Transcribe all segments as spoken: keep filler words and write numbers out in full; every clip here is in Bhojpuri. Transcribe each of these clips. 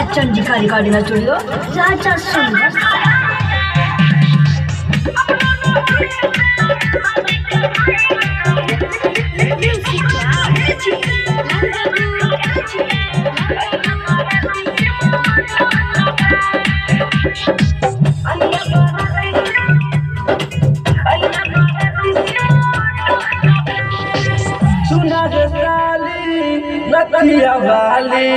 चंडिका रिकॉर्डिंग स्टूडियो राजा सुंदर। सुना रे साली नथिया वाली,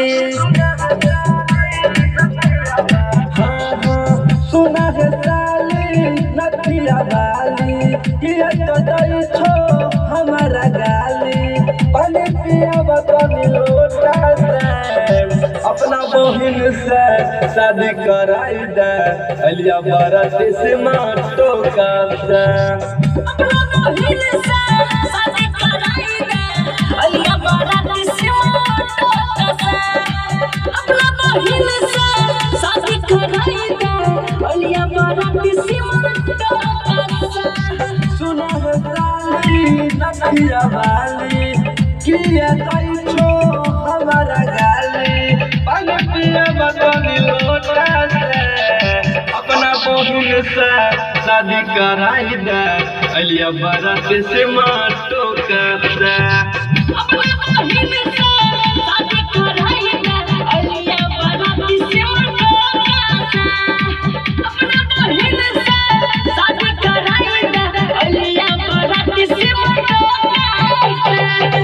हाँ हाँ सुना रे साली नथिया वाली, किया तो दई छो हमारा गाली, पानी पिया बतनी लोटा से, अपना बहिन से शादी कराई दे, अलिया बारात से माटो का से, अपना बहिन से शादी कराई दे, अलिया बारात से माटो का से, अपना बहिन से शादी कराई दे, अलिया बारात से माटो का से। सुना है साली नथिया वाली, किया कई छो हमारा गाली, पानी पिया बतनी लोटा से, अपना बहिन से शादी कराई दे, अलिया बारात से माटो का से, अपना बहिन से शादी कराई दे, अलिया बारात से माटो का से, अपना बहिन से शादी कराई दे, अलिया बारात से माटो का से।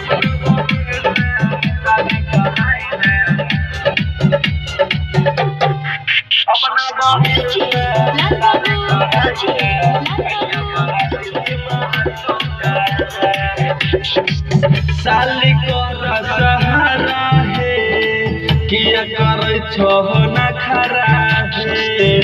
साली कर सहारा है, किया कर छो ना खरा है,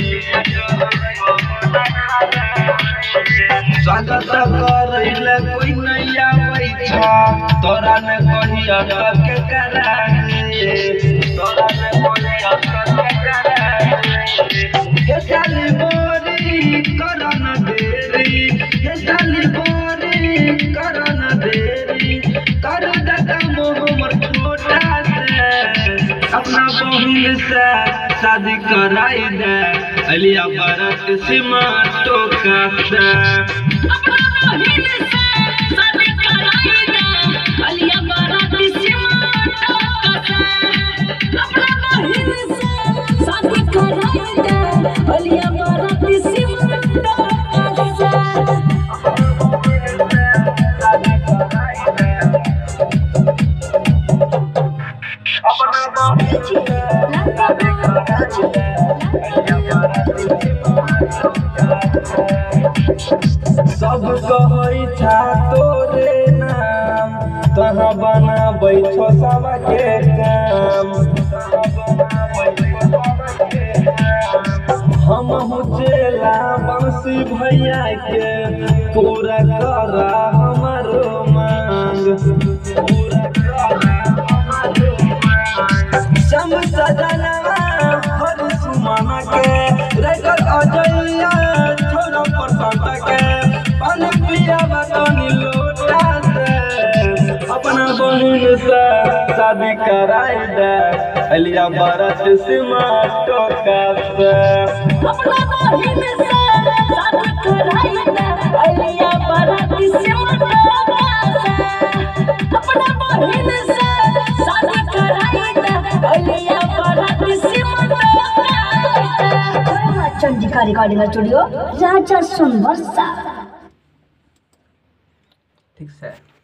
स्वागत करैले कोई नैया बैठा, तोरा ने कही अटक करा है, तोरा ने कही अटक करा है, हे साली बोरी कर न देरी, हे साली बोरी कर न देरी, कर दादा मोहम्मद छोटा से, अपना बहिन से शादी कराई दे, अलिया बारात से माटो का से, अपना बहिन से शादी कराई दे, अलिया बारात से माटो का से, अपना बहिन से शादी कराई दे, अलिया बारात से माटो का से। सब कहै छा तोरे नाम, तहाँ बना बैठो सवा के काम, हम हुचेला बंसी भैया के, पूरा करा हमारो मांग, पूरा करा हमारो मांग, शम सजनवा हर सुमन के, रेकर अजैया छोड़ो परसंत के, पानी पिया बतनी लोटा से, अपना बहिन से शादी कराई दे, अलिया बारात से माटो का से, अपना बहिन से शादी कराई दे, अलिया बारात से माटो का से, अपना बहिन से शादी कराई दे, अलिया बारात से माटो का से। चंडिका रिकॉर्डिंग स्टूडियो राजा सुंदर। ठीक है।